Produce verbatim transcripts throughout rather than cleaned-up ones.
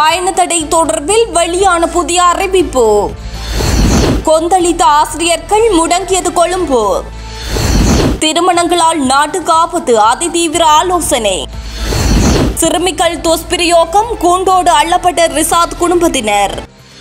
பயண தடை தொடர்பில் வெளியான புதிய அறிவிப்பு. கொந்தளித்த ஆசிரியர்கள் முடங்கியது கொழும்பு. திருமணங்களால் நாட்டுக்கு ஆபத்து, அதிதீவிர ஆலோசனை. சிறுமிகள் துஷ்பிரயோகம், கூண்டோடு அள்ளப்பட்ட ரிசாத் குடும்பத்தினர்.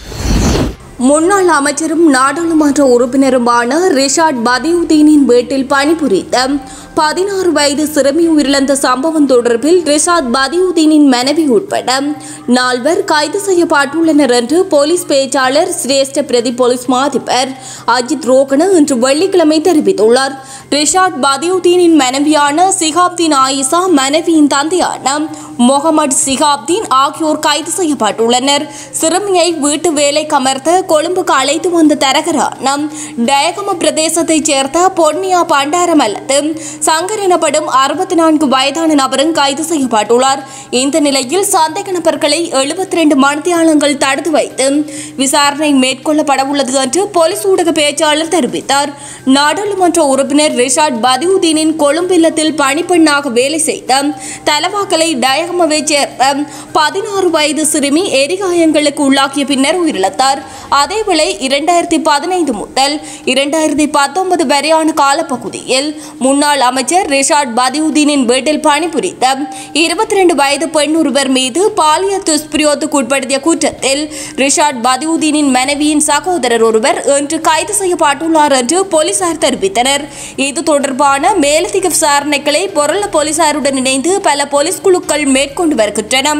முன்னாள் அமைச்சரும் நாடாளுமன்ற உறுப்பினருமான ரிஷாட் பதியுதீனின் வீட்டில் பணிபுரித்த பதினாறு வயது சிறுமி உயிரிழந்த சம்பவம் தொடர்பில் ரிஷாத் பதியுதீனின் மனைவி உட்பட நால்வர் கைது செய்யப்பட்டுள்ளனர் என்று போலீஸ் பேச்சாளர் சிரேஷ்ட பிரதி போலீஸ் மாதிபர் அஜித் ரோகன இன்று வெள்ளிக்கிழமை தெரிவித்துள்ளார். ரிஷாட் பதியுதீனின் மனைவியான சிகாப்தீன் ஆயிஷா, மனைவியின் தந்தையான முகமது சிகாப்தீன் ஆகியோர் கைது செய்யப்பட்டுள்ளனர். சிறுமியை வீட்டு வேலைக்கு அமர்த்த கொழும்புக்கு அழைத்து வந்த தரகரான டயகம பிரதேசத்தைச் சேர்ந்த பொன்னியா பண்டாரம் அல்லது சங்கர் எனப்படும் அறுபத்தி நான்கு வயதான நபரும் கைது செய்யப்பட்டுள்ளார். இந்த நிலையில் சந்தேக நபர்களை எழுபத்தி இரண்டு மணித்தியாலங்கள் தடுத்து வைத்து விசாரணை மேற்கொள்ளப்பட உள்ளது என்று போலீஸ் ஊடக பேச்சாளர் தெரிவித்தார். நாடாளுமன்ற உறுப்பினர் ரிஷாட் பதியுதீனின் கொழும்பு இல்லத்தில் பணிப்பெண்ணாக வேலை செய்த தலவாக்கலை டயகமவை சேர்ந்த பதினாறு வயது சிறுமி எரிகாயங்களுக்கு உள்ளாக்கிய பின்னர் உயிரிழந்தார். அதேவேளை இரண்டாயிரத்தி பதினைந்து முதல் இரண்டாயிரத்தி பத்தொன்பது வரையான காலப்பகுதியில் முன்னாள் அமைச்சர் ரிஷாட் பதியுதீனின் வீட்டில் பணிபுரித்த இருபத்தி இரண்டு வயது பெண் ஒருவர் மீது பாலியல் துஷ்பிரயோகத்துக்கு உட்படுத்திய குற்றத்தில் ரிஷாட் பதியுதீனின் மனைவியின் சகோதரர் ஒருவர் இன்று கைது செய்யப்பட்டுள்ளார் என்று போலீசார் தெரிவித்தனர். இது தொடர்பான மேலதிக விசாரணைகளை பொருள போலீசாருடன் இணைந்து பல போலீஸ் குழுக்கள் மேற்கொண்டு வருகின்றன.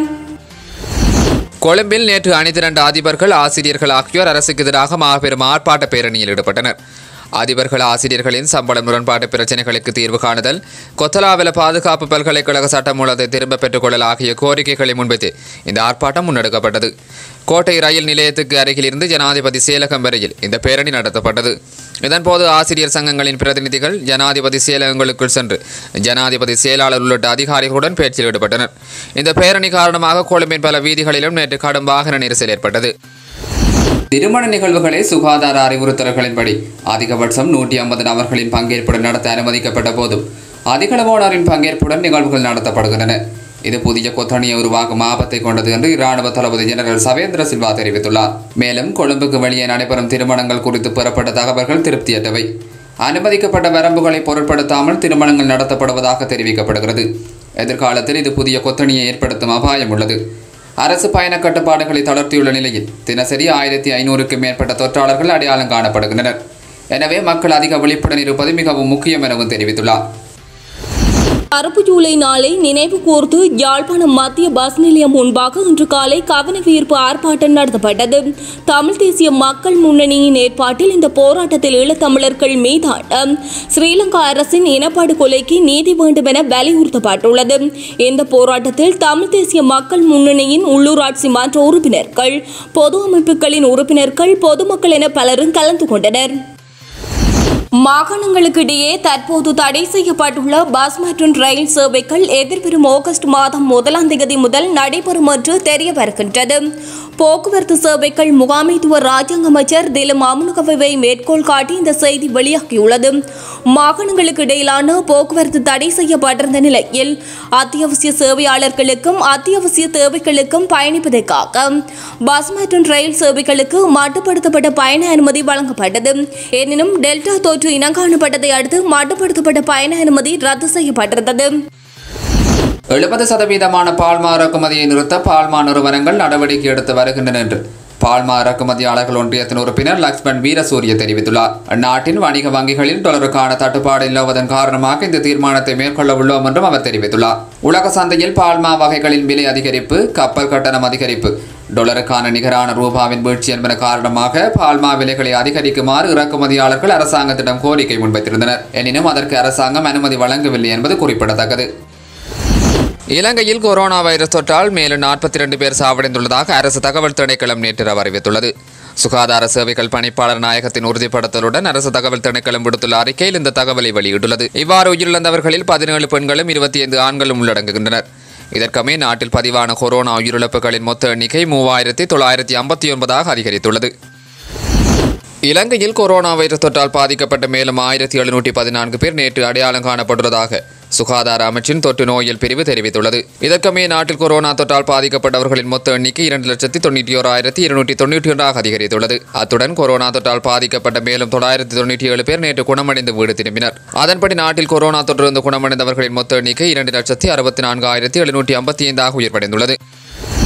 கொழும்பில் நேற்று அணிதிரண்ட அதிபர்கள், ஆசிரியர்கள் ஆகியோர் அரசுக்கு எதிராக மாபெரும் ஆர்ப்பாட்ட பேரணியில் ஈடுபட்டனர். அதிபர்கள், ஆசிரியர்களின் சம்பள முரண்பாட்டு பிரச்சினைகளுக்கு தீர்வு காணுதல், கொத்தலாவல பாதுகாப்பு பல்கலைக்கழக சட்டமூலத்தை திரும்ப பெற்றுக் கொள்ளல் ஆகிய கோரிக்கைகளை முன்வைத்து இந்த ஆர்ப்பாட்டம் முன்னெடுக்கப்பட்டது. கோட்டை ரயில் நிலையத்துக்கு அருகில் இருந்து ஜனாதிபதி செயலகம் வரையில் இந்த பேரணி நடத்தப்பட்டது. இதன்போது ஆசிரியர் சங்கங்களின் பிரதிநிதிகள் ஜனாதிபதி செயலகங்களுக்குள் சென்று ஜனாதிபதி செயலாளர் உள்ளிட்ட அதிகாரிகளுடன் பேச்சில் ஈடுபட்டனர். இந்த பேரணி காரணமாக கொழும்பின் பல வீதிகளிலும் நேற்று கடும் வாகன நெரிசல் ஏற்பட்டது. திருமண நிகழ்வுகளை சுகாதார அறிவுறுத்தல்களின்படி அதிகபட்சம் நூற்றி ஐம்பது நபர்களின் பங்கேற்புடன் நடத்த அனுமதிக்கப்பட்ட போதும் அதிகளவானோரின் பங்கேற்புடன் நிகழ்வுகள் நடத்தப்படுகின்றன. இது புதிய கொத்தணியை உருவாக்கும் ஆபத்தை கொண்டது என்று இராணுவ தளபதி ஜெனரல் சவேந்திர சில்வா தெரிவித்துள்ளார். மேலும் கொழும்புக்கு வெளியே நடைபெறும் திருமணங்கள் குறித்து பெறப்பட்ட தகவல்கள் திருப்தியற்றவை. அனுமதிக்கப்பட்ட வரம்புகளை பொருட்படுத்தாமல் திருமணங்கள் நடத்தப்படுவதாக தெரிவிக்கப்படுகிறது. எதிர்காலத்தில் இது புதிய கொத்தணியை ஏற்படுத்தும் அபாயம் உள்ளது. அரசு பயண கட்டுப்பாடுகளை தளர்த்தியுள்ள நிலையில் தினசரி ஆயிரத்தி ஐநூறுக்கும் மேற்பட்ட தொற்றாளர்கள் அடையாளம் காணப்படுகின்றனர். எனவே மக்கள் அதிக விழிப்புடன் இருப்பது மிகவும் முக்கியம் எனவும் தெரிவித்துள்ளார். கருப்பு ஜூலை நாளை நினைவு கூர்ந்து யாழ்ப்பாணம் மத்திய பஸ் நிலையம் முன்பாக இன்று காலை கவனவீர்ப்பு ஆர்ப்பாட்டம் நடத்தப்பட்டது. தமிழ் தேசிய மக்கள் முன்னணியின் ஏற்பாட்டில் இந்த போராட்டத்தில் ஈழத்தமிழர்கள் மீதான ஸ்ரீலங்கா அரசின் இனப்படுகொலைக்கு நீதி வேண்டும் என வலியுறுத்தப்பட்டுள்ளது. இந்த போராட்டத்தில் தமிழ் தேசிய மக்கள் முன்னணியின் உள்ளூராட்சி மன்ற உறுப்பினர்கள், பொது அமைப்புகளின் உறுப்பினர்கள், பொதுமக்கள் என பலரும் கலந்து கொண்டனர். மாகாணங்களுக்கு இடையே தற்போது தடை செய்யப்பட்டுள்ள பஸ் மற்றும் ரயில் சேவைகள் எதிர்வரும் ஆகஸ்ட் மாதம் முதலாம் தேதி முதல் நடைபெறும் என்று தெரிய வருகின்றது. போக்குவரத்து சேவைகள் முகாமைத்துவ ராஜாங்க அமைச்சர் திலும் அமுனுகவை மேற்கோள் காட்டி இந்த செய்தி வெளியாகியுள்ளது. மாகாணங்களுக்கு இடையிலான போக்குவரத்து தடை செய்யப்பட்டிருந்த நிலையில் அத்தியாவசிய சேவையாளர்களுக்கும் அத்தியாவசிய தேவைகளுக்கும் பயணிப்பதற்காக பஸ் மற்றும் ரயில் சேவைகளுக்கு மட்டுப்படுத்தப்பட்ட பயண அனுமதி வழங்கப்பட்டது. எனினும் டெல்டா தொற்று இனங்காணப்பட்டதை அடுத்து மட்டுப்படுத்தப்பட்ட பயண அனுமதி ரத்து செய்யப்பட்டிருந்தது. எழுபது சதவீதமான பால்மா இறக்குமதியை நிறுத்த பால்மா நிறுவனங்கள் நடவடிக்கை எடுத்து வருகின்றன என்று பால்மா இறக்குமதியாளர்கள் ஒன்றியத்தின் உறுப்பினர் லக்ஷ்மண் வீரசூரிய தெரிவித்துள்ளார். அந்நாட்டின் வணிக வங்கிகளில் டாலருக்கான தட்டுப்பாடு இல்லாததன் காரணமாக இந்த தீர்மானத்தை மேற்கொள்ள உள்ளோம் என்றும் அவர் தெரிவித்துள்ளார். உலக சந்தையில் பால்மா வகைகளின் விலை அதிகரிப்பு, கப்பல் கட்டணம் அதிகரிப்பு, டாலருக்கான நிகரான ரூபாவின் வீழ்ச்சி என்பன காரணமாக பால்மா விலைகளை அதிகரிக்குமாறு இறக்குமதியாளர்கள் அரசாங்கத்திடம் கோரிக்கை முன்வைத்திருந்தனர். எனினும் அதற்கு அரசாங்கம் அனுமதி வழங்கவில்லை என்பது குறிப்பிடத்தக்கது. இலங்கையில் கொரோனா வைரஸ் தொற்றால் மேலும் நாற்பத்தி இரண்டு பேர் சாவடைந்துள்ளதாக அரசு தகவல் திணைக்களம் நேற்று அறிவித்துள்ளது. சுகாதார சேவைகள் பணிப்பாளர் நாயகத்தின் உறுதிப்படுத்தலுடன் அரசு தகவல் திணைக்களம் விடுத்துள்ள அறிக்கையில் இந்த தகவலை வெளியிட்டுள்ளது. இவ்வாறு உயிரிழந்தவர்களில் பதினேழு பெண்களும் இருபத்தி ஐந்து ஆண்களும் உள்ளடங்குகின்றனர். இதற்கமே நாட்டில் பதிவான கொரோனா உயிரிழப்புகளின் மொத்த எண்ணிக்கை மூவாயிரத்தி தொள்ளாயிரத்தி ஐம்பத்தி ஒன்பதாக அதிகரித்துள்ளது. இலங்கையில் கொரோனா வைரஸ் தொற்றால் பாதிக்கப்பட்ட மேலும் ஆயிரத்தி எழுநூற்றி பதினான்கு பேர் நேற்று அடையாளம் காணப்பட்டுள்ளதாக சுகாதார அமைச்சின் தொற்று நோயியல் பிரிவு தெரிவித்துள்ளது. இதற்கமே நாட்டில் கொரோனா தொற்றால் பாதிக்கப்பட்டவர்களின் மொத்த எண்ணிக்கை இரண்டு லட்சத்தி தொண்ணூற்றி ஓராயிரத்தி இருநூற்றி தொண்ணூற்றி ஒன்றாக அதிகரித்துள்ளது. அத்துடன் கொரோனா தொற்றால் பாதிக்கப்பட்ட மேலும் தொள்ளாயிரத்தி தொண்ணூற்றி ஏழு பேர் நேற்று குணமடைந்து வீடு திரும்பினர். அதன்படி நாட்டில் கொரோனா தொற்றிலிருந்து குணமடைந்தவர்களின் மொத்த எண்ணிக்கை இரண்டு லட்சத்தி அறுபத்தி நான்கு ஆயிரத்தி எழுநூற்றி ஐம்பத்தி ஐந்தாக உயர்வடைந்துள்ளது.